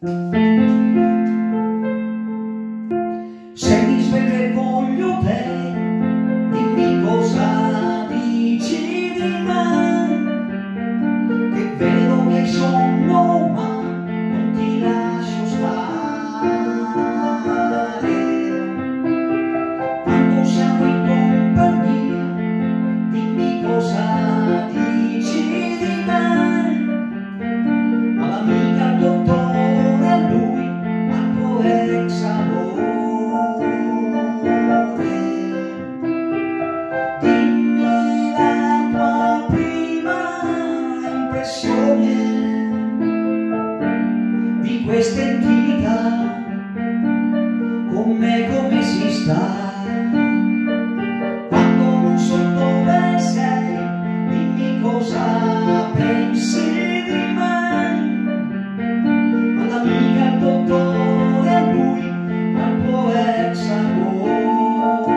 Se mi sveglio e voglio te, dimmi cosa dici di me, che vedo che sono ma non ti lascio stare. Quando siamo in compagnia, dimmi cosa dici di me, all'amica, al dottore, a lui, al tuo ex amore. Di questa intimità, con me come si sta? Quando non so dove sei, dimmi cosa pensi di me, all'amica, al dottore, a lui, al tuo ex amore.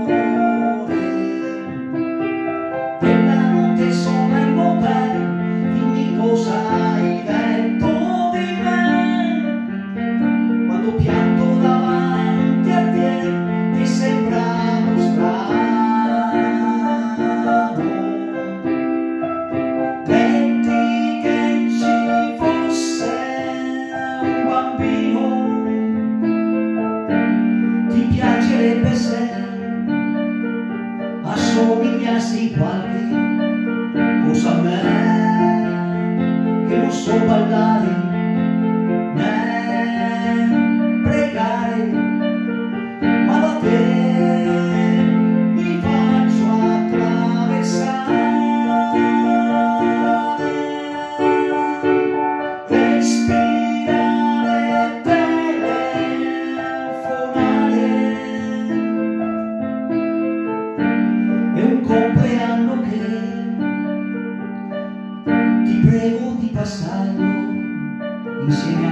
Quella notte sola in motel, dimmi cosa hai detto di me, quando pianto davanti a te, ti sembravo strano. Metti che ci fosse un bambino, ti piacerebbe se assomigliassi qualche cosa a me, che non so ballare né pregare, ma da te mi faccio attraversare. Respirare, telefonare, è un compleanno che ti prego di passarlo insieme